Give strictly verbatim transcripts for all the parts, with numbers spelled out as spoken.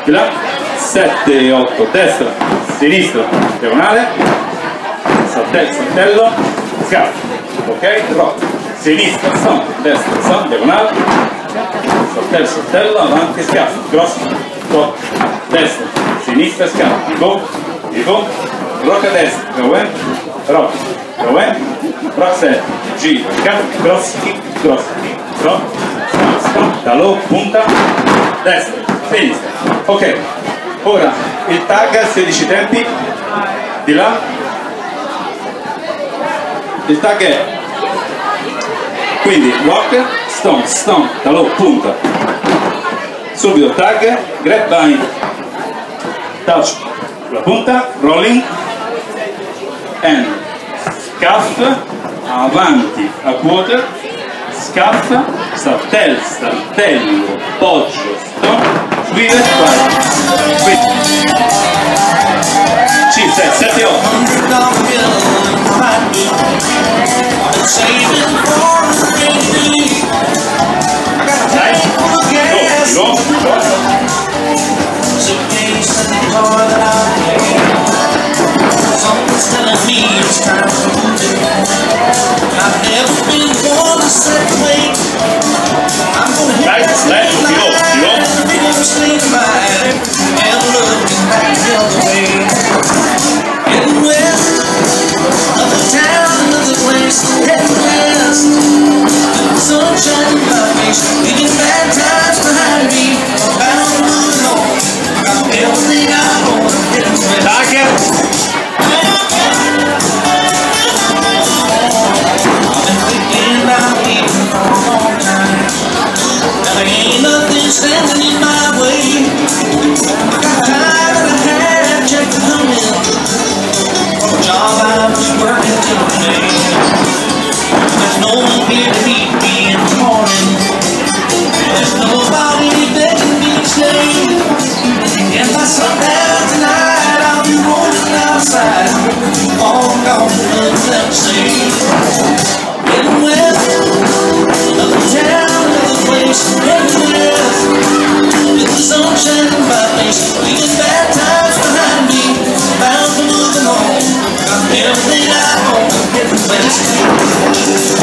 di là, sette, otto, destra, sinistra, diagonale, saltello, saltello, scala, ok? Rock, sinistra, son, destra, son, diagonale, saltello, saltello, avanti, scala, grosso, top, destra, sinistra, scala, go, go, rock a destra, go in, rock, go in, rock set, gira, scala, cross, kick, cross, kick, rock, stop, da low, punta, destra, sinistra, ok. Ora il tag sedici tempi, di là, il tag è, quindi rock, stomp, stomp, da low, punta, subito tag, grab bind, touch, la punta, rolling, and, scuff, avanti, a quarter, scuff, saltello, saltello, poggio, stomp, squeeze, vai. cinque, sei, sette, otto. Dai, go, go, go. Something's telling me it's time to move it. I've never been one to separate. I'm gonna hit Dai, dai, di go, di go. And looking back the other way. Getting west of the town, another place. Heading west, the sunshine in my face. Leaving bad times behind me. Bound to moving on. Got everything I want. Getting west. Target. Standing in my way, I got time and a half check to come in for a job I was working today. There's no one here to meet me in the morning. There's nobody begging me to stay. And by sundown tonight I'll be rolling outside, all gone and left to say. Getting west of the town, of the place, getting west. With the sunshine in my face, leaving bad times behind me, bound for moving on. Got everything I want, getting west.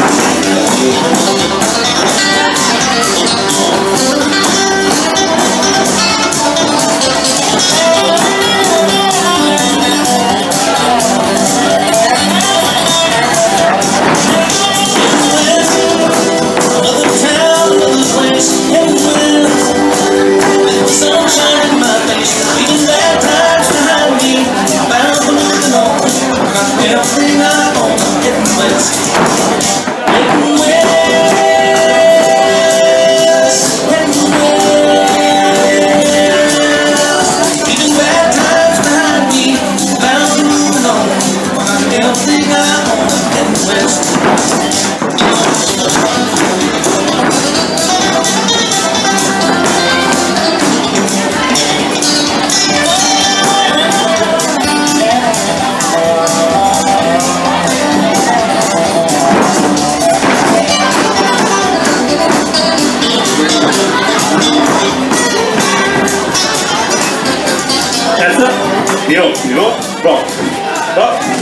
Terza, di go, di go, rock, rock.